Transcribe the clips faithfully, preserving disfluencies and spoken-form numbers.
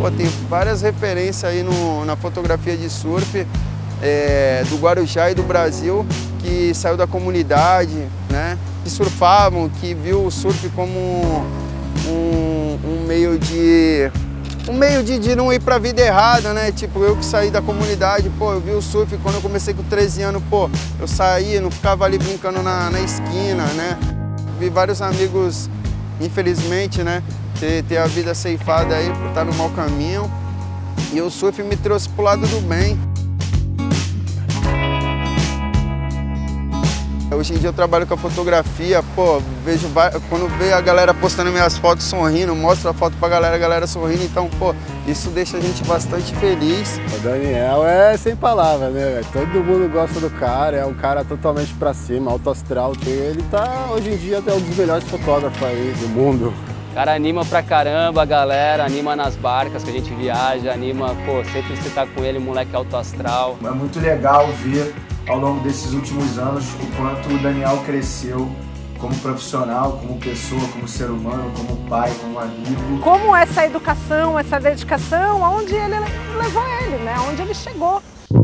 pô, tem várias referências aí no, na fotografia de surf é, do Guarujá e do Brasil, que saiu da comunidade, né? Que surfavam, que viu o surf como um, um meio de... Um meio de, de não ir pra vida errada, né? Tipo, eu que saí da comunidade, pô, eu vi o surf quando eu comecei com treze anos, pô, eu saía, não ficava ali brincando na, na esquina, né? Vi vários amigos, infelizmente, né, ter, ter a vida ceifada aí por estar no mau caminho. E o surf me trouxe pro lado do bem. Hoje em dia eu trabalho com a fotografia, pô, vejo, quando vejo a galera postando minhas fotos sorrindo, mostro a foto pra galera, a galera sorrindo, então, pô, isso deixa a gente bastante feliz. O Daniel é sem palavras, né? Todo mundo gosta do cara, é um cara totalmente pra cima, alto astral. Ele tá, hoje em dia, até um dos melhores fotógrafos aí do mundo. O cara anima pra caramba a galera, anima nas barcas que a gente viaja, anima, pô, sempre você tá com ele, moleque alto astral. É muito legal ver ao longo desses últimos anos o quanto o Daniel cresceu como profissional, como pessoa, como ser humano, como pai, como amigo. Como essa educação, essa dedicação, aonde ele levou ele, né? Aonde ele chegou.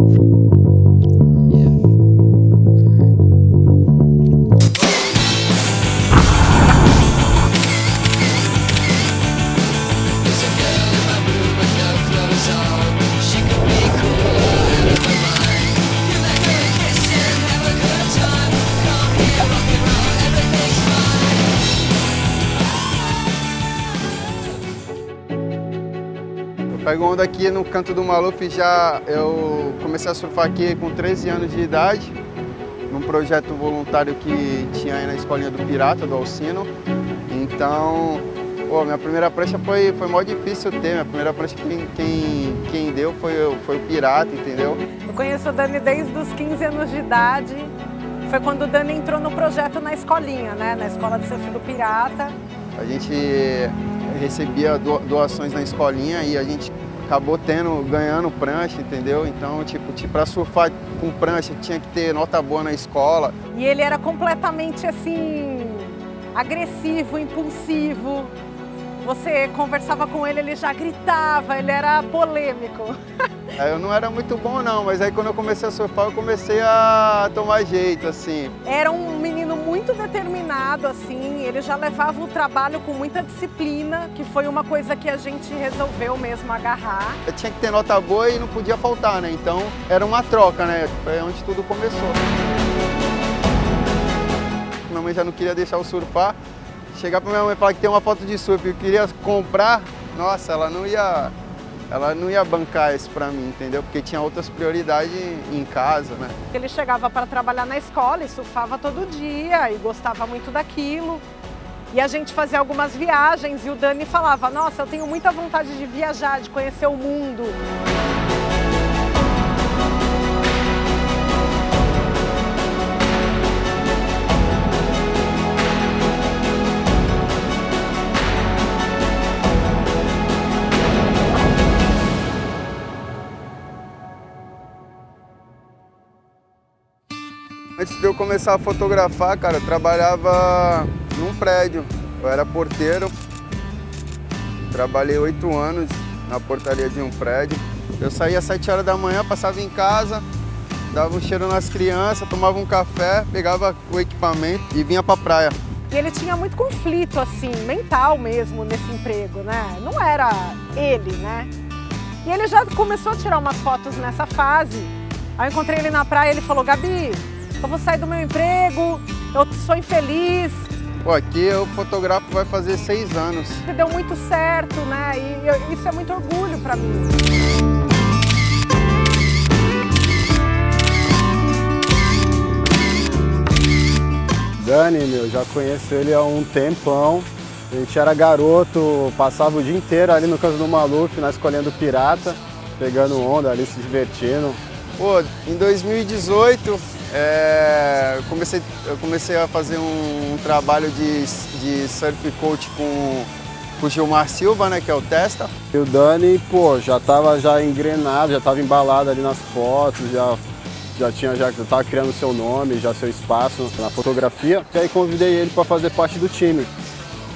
Pego onda aqui no Canto do Maluf, já eu comecei a surfar aqui com treze anos de idade, num projeto voluntário que tinha aí na escolinha do Pirata, do Alcino. Então, pô, minha primeira prancha foi, foi mó difícil ter, minha primeira prancha quem, quem, quem deu foi, foi o Pirata, entendeu? Eu conheço o Dani desde os quinze anos de idade, foi quando o Dani entrou no projeto na escolinha, né, na escola de surf do Pirata. A gente recebia doações na escolinha e a gente acabou tendo, ganhando prancha, entendeu? Então, tipo, tipo para surfar com prancha tinha que ter nota boa na escola. E ele era completamente, assim, agressivo, impulsivo. Você conversava com ele, ele já gritava, ele era polêmico. Eu não era muito bom não, mas aí quando eu comecei a surfar, eu comecei a tomar jeito, assim. Era um menino muito determinado, assim, ele já levava o trabalho com muita disciplina, que foi uma coisa que a gente resolveu mesmo agarrar. Eu tinha que ter nota boa e não podia faltar, né? Então era uma troca, né? Foi onde tudo começou. Minha mãe já não queria deixar eu surfar. Chegar pra minha mãe e falar que tem uma foto de surf e eu queria comprar, nossa, ela não ia, ela não ia bancar isso pra mim, entendeu? Porque tinha outras prioridades em casa, né? Ele chegava para trabalhar na escola e surfava todo dia e gostava muito daquilo. E a gente fazia algumas viagens e o Dani falava, nossa, eu tenho muita vontade de viajar, de conhecer o mundo. Antes de eu começar a fotografar, cara, eu trabalhava num prédio. Eu era porteiro, trabalhei oito anos na portaria de um prédio. Eu saía às sete horas da manhã, passava em casa, dava um cheiro nas crianças, tomava um café, pegava o equipamento e vinha pra praia. E ele tinha muito conflito, assim, mental mesmo nesse emprego, né? Não era ele, né? E ele já começou a tirar umas fotos nessa fase. Aí eu encontrei ele na praia e ele falou, Gabi, eu vou sair do meu emprego, eu sou infeliz. Pô, aqui o fotógrafo vai fazer seis anos. Deu muito certo, né? E eu, isso é muito orgulho pra mim. Dani, meu, já conheço ele há um tempão. A gente era garoto, passava o dia inteiro ali no Canto do Maluf, na escolinha do Pirata, pegando onda ali, se divertindo. Pô, em dois mil e dezoito, é, eu, comecei, eu comecei a fazer um, um trabalho de, de surf coach com, com o Gilmar Silva, né, que é o Testa. E o Dani, pô, já tava já engrenado, já tava embalado ali nas fotos, já, já tinha, já tava criando seu nome, já seu espaço na fotografia. E aí convidei ele para fazer parte do time.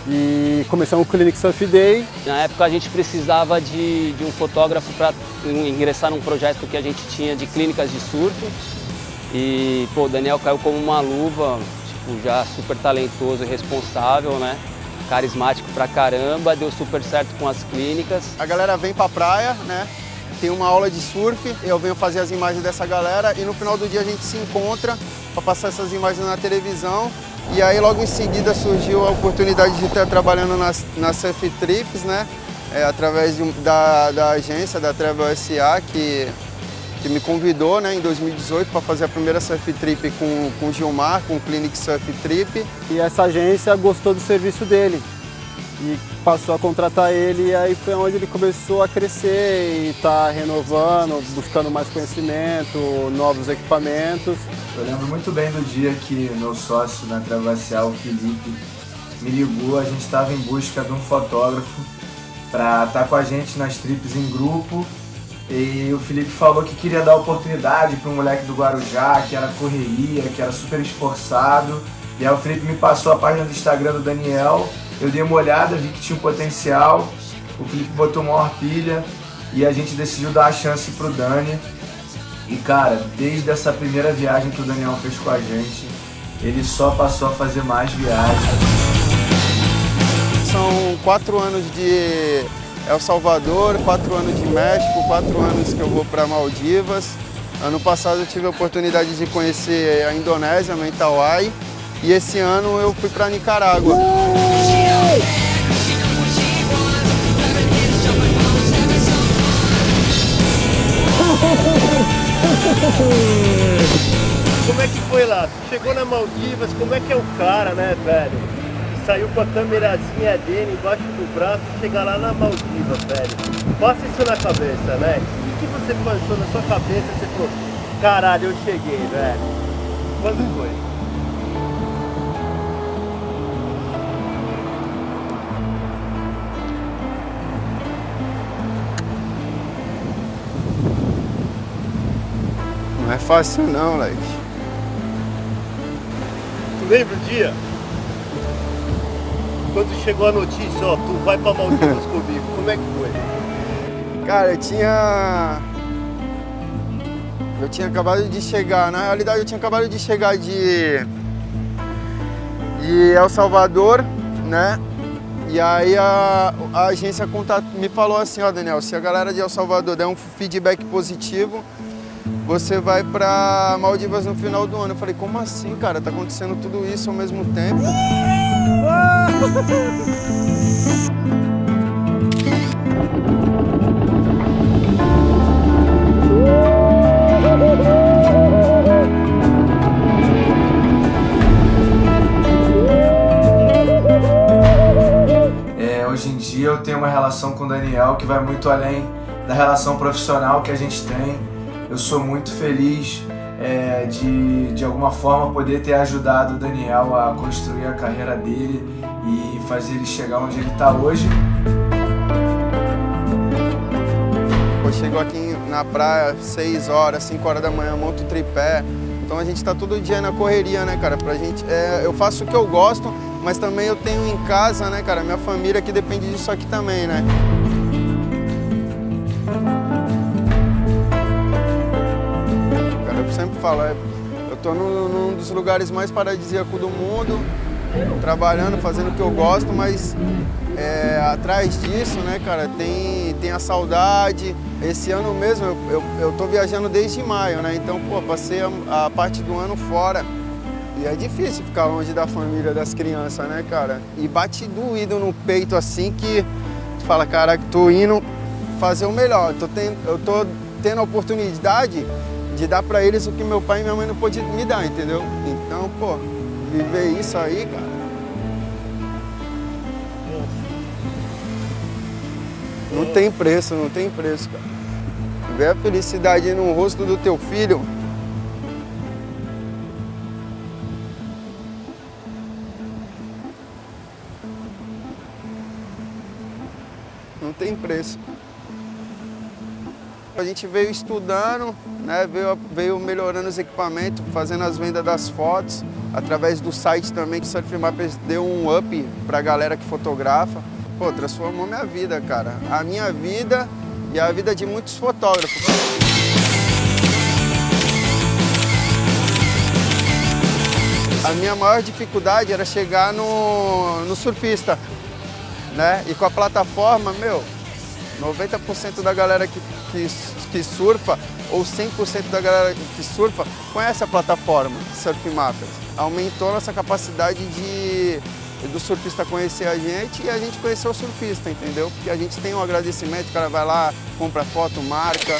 e começamos o Clinic Surf Day. Na época a gente precisava de, de um fotógrafo para ingressar num projeto que a gente tinha de clínicas de surf. E pô, o Daniel caiu como uma luva, tipo, já super talentoso e responsável, né? Carismático pra caramba, deu super certo com as clínicas. A galera vem pra praia, né? Tem uma aula de surf, eu venho fazer as imagens dessa galera e no final do dia a gente se encontra para passar essas imagens na televisão. E aí logo em seguida surgiu a oportunidade de estar trabalhando nas, nas Surf Trips, né? É, através de, da, da agência, da Travel S A, que, que me convidou, né, em dois mil e dezoito para fazer a primeira Surf Trip com, com o Gilmar, com o Clinic Surf Trip. E essa agência gostou do serviço dele e passou a contratar ele, e aí foi onde ele começou a crescer e tá renovando, buscando mais conhecimento, novos equipamentos. Eu lembro muito bem do dia que meu sócio na Travacial, o Felipe, me ligou. A gente estava em busca de um fotógrafo para estar com a gente nas trips em grupo, e o Felipe falou que queria dar oportunidade para um moleque do Guarujá, que era correria, que era super esforçado. E aí o Felipe me passou a página do Instagram do Daniel. Eu dei uma olhada, vi que tinha um potencial, o Felipe botou maior pilha e a gente decidiu dar a chance pro Dani. E cara, desde essa primeira viagem que o Daniel fez com a gente, ele só passou a fazer mais viagens. São quatro anos de El Salvador, quatro anos de México, quatro anos que eu vou para Maldivas. Ano passado eu tive a oportunidade de conhecer a Indonésia, Mentawai, e esse ano eu fui para Nicarágua. Como é que foi lá? Chegou na Maldivas, como é que é o cara, né, velho? Saiu com a câmerazinha dele embaixo do braço e chegar lá na Maldivas, velho. Passa isso na cabeça, né? O que você pensou na sua cabeça? Você falou, caralho, eu cheguei, velho. Quando foi? Não é fácil não, Leite. Tu lembra o dia? Quando chegou a notícia, ó, tu vai pra Maldivas comigo, como é que foi? Cara, eu tinha... Eu tinha acabado de chegar, na realidade eu tinha acabado de chegar de... de El Salvador, né? E aí a, a agência contat... me falou assim, ó, Daniel, se a galera de El Salvador der um feedback positivo, você vai pra Maldivas no final do ano. Eu falei, como assim, cara? Tá acontecendo tudo isso ao mesmo tempo? É, hoje em dia eu tenho uma relação com o Daniel que vai muito além da relação profissional que a gente tem. Eu sou muito feliz é, de, de alguma forma, poder ter ajudado o Daniel a construir a carreira dele e fazer ele chegar onde ele está hoje. Eu chego aqui na praia seis horas, cinco horas da manhã, monto o tripé. Então a gente está todo dia na correria, né, cara? Pra gente, é, eu faço o que eu gosto, mas também eu tenho em casa, né, cara? Minha família que depende disso aqui também, né? Eu sempre falo, eu tô num, num dos lugares mais paradisíacos do mundo, trabalhando, fazendo o que eu gosto, mas é, atrás disso, né, cara, tem, tem a saudade. Esse ano mesmo, eu, eu, eu tô viajando desde maio, né, então, pô, passei a, a parte do ano fora. E é difícil ficar longe da família, das crianças, né, cara? E bate doído no peito, assim, que tu fala, caraca, tô indo fazer o melhor, tô ten, eu tô tendo a oportunidade de dar pra eles o que meu pai e minha mãe não podiam me dar, entendeu? Então, pô, viver isso aí, cara... Não tem preço, não tem preço, cara. Ver a felicidade no rosto do teu filho... Não tem preço. A gente veio estudando, né, veio, veio melhorando os equipamentos, fazendo as vendas das fotos. através do site também, que o Surf Mappers deu um up pra galera que fotografa. Pô, transformou minha vida, cara. A minha vida e a vida de muitos fotógrafos. A minha maior dificuldade era chegar no, no surfista, né? E com a plataforma, meu, noventa por cento da galera que, que, que surfa, ou cem por cento da galera que surfa, conhece a plataforma Surf Mappers. Aumentou nossa capacidade de, do surfista conhecer a gente e a gente conhecer o surfista, entendeu? Porque a gente tem um agradecimento, o cara vai lá, compra foto, marca.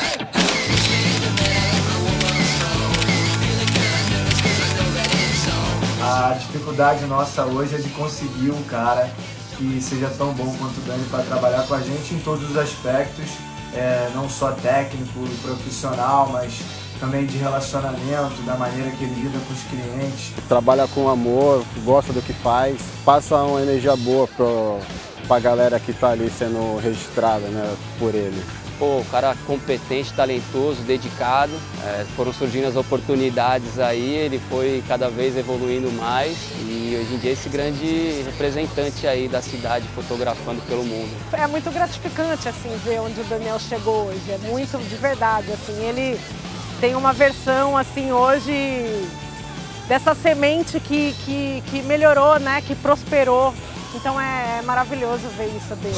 A dificuldade nossa hoje é de conseguir um cara que seja tão bom quanto o Dani para trabalhar com a gente em todos os aspectos, é, não só técnico e profissional, mas também de relacionamento, da maneira que ele lida com os clientes. Trabalha com amor, gosta do que faz, passa uma energia boa para a galera que está ali sendo registrada, né, por ele. Pô, o cara competente, talentoso, dedicado, é, foram surgindo as oportunidades aí, ele foi cada vez evoluindo mais e hoje em dia é esse grande representante aí da cidade fotografando pelo mundo. É muito gratificante assim ver onde o Daniel chegou hoje, é muito de verdade, assim, ele tem uma versão assim hoje dessa semente que, que, que melhorou, né, que prosperou, então é, é maravilhoso ver isso dele.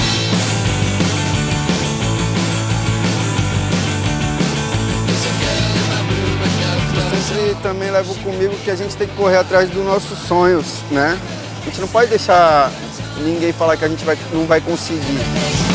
Sempre também levo comigo que a gente tem que correr atrás dos nossos sonhos, né? A gente não pode deixar ninguém falar que a gente vai, não vai conseguir.